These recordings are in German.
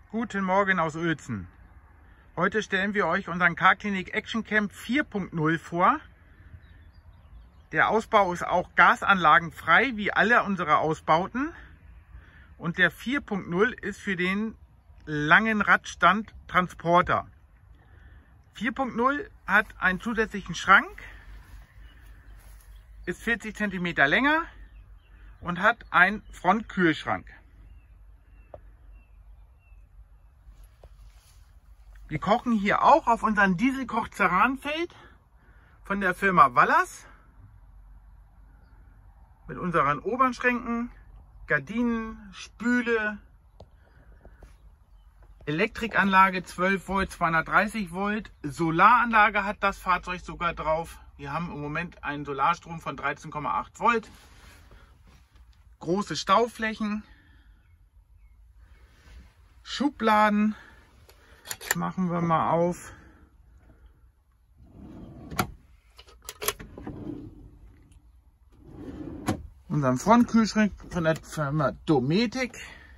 Guten Morgen aus Uelzen. Heute stellen wir euch unseren Car-Clinic Action Camp 4.0 vor. Der Ausbau ist auch gasanlagenfrei, wie alle unsere Ausbauten. Und der 4.0 ist für den langen Radstand Transporter. 4.0 hat einen zusätzlichen Schrank, ist 40 cm länger und hat einen Frontkühlschrank. Wir kochen hier auch auf unserem Dieselkoch-Ceranfeld von der Firma Wallers mit unseren Obernschränken, Gardinen, Spüle, Elektrikanlage 12 Volt, 230 Volt, Solaranlage hat das Fahrzeug sogar drauf. Wir haben im Moment einen Solarstrom von 13,8 Volt, große Stauflächen, Schubladen. Machen wir mal auf. Unseren Frontkühlschrank von der Firma Dometic.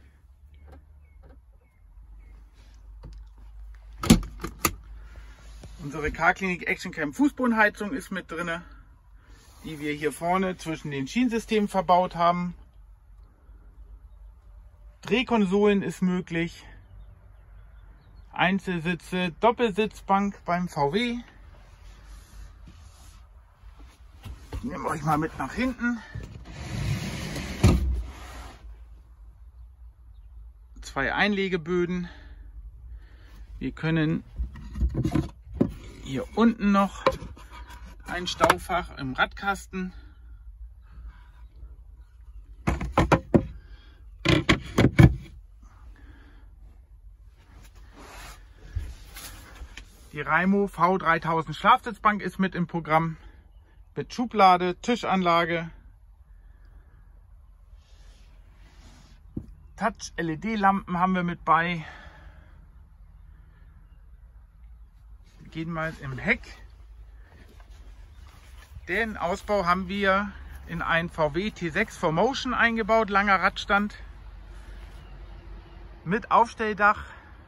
Unsere Car-Clinic Action Camp Fußbodenheizung ist mit drin, die wir hier vorne zwischen den Schienensystemen verbaut haben. Drehkonsolen ist möglich. Einzelsitze, Doppelsitzbank beim VW. Ich nehme euch mal mit nach hinten. 2 Einlegeböden. Wir können hier unten noch ein Staufach im Radkasten. Die Raimo V3000 Schlafsitzbank ist mit im Programm, mit Schublade, Tischanlage, Touch-LED-Lampen haben wir mit bei. Wir gehen mal im Heck. Den Ausbau haben wir in einen VW T6 4Motion eingebaut, langer Radstand mit Aufstelldach.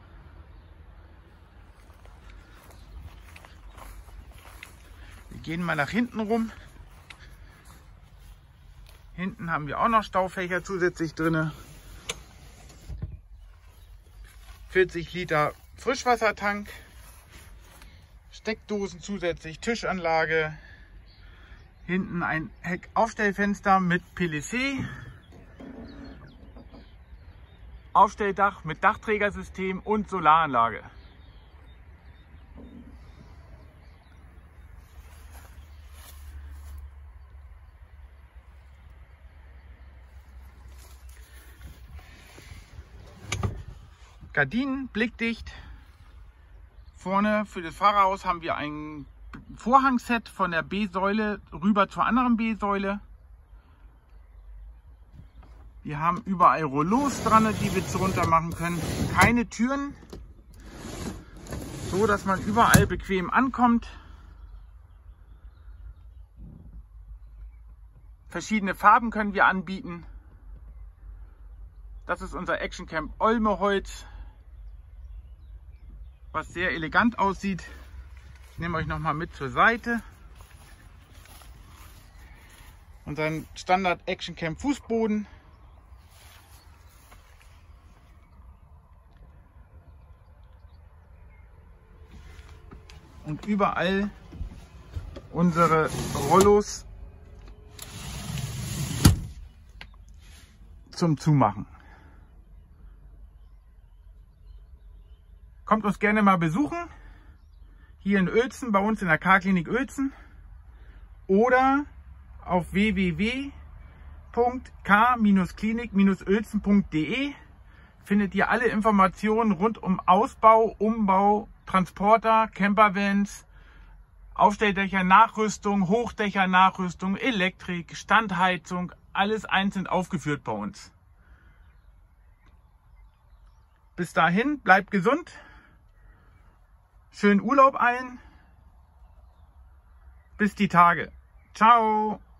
Gehen mal nach hinten rum. Hinten haben wir auch noch Staufächer zusätzlich drin. 40 Liter Frischwassertank. Steckdosen zusätzlich, Tischanlage. Hinten ein Heckaufstellfenster mit Plissé. Aufstelldach mit Dachträgersystem und Solaranlage. Gardinen, blickdicht. Vorne für das Fahrerhaus haben wir ein Vorhangset von der B-Säule rüber zur anderen B-Säule. Wir haben überall Rollos dran, die wir runter machen können. Keine Türen, so dass man überall bequem ankommt. Verschiedene Farben können wir anbieten. Das ist unser Action Camp Olmeholz, was sehr elegant aussieht. Ich nehme euch noch mal mit zur Seite. Unseren Standard Action Camp Fußboden. Und überall unsere Rollos zum Zumachen. Kommt uns gerne mal besuchen, hier in Uelzen, bei uns in der Car-Clinic Uelzen oder auf www.car-clinic-uelzen.de findet ihr alle Informationen rund um Ausbau, Umbau, Transporter, Campervans, Aufstelldächer, Nachrüstung, Hochdächer, Nachrüstung, Elektrik, Standheizung, alles einzeln aufgeführt bei uns. Bis dahin, bleibt gesund. Schönen Urlaub allen. Bis die Tage. Ciao.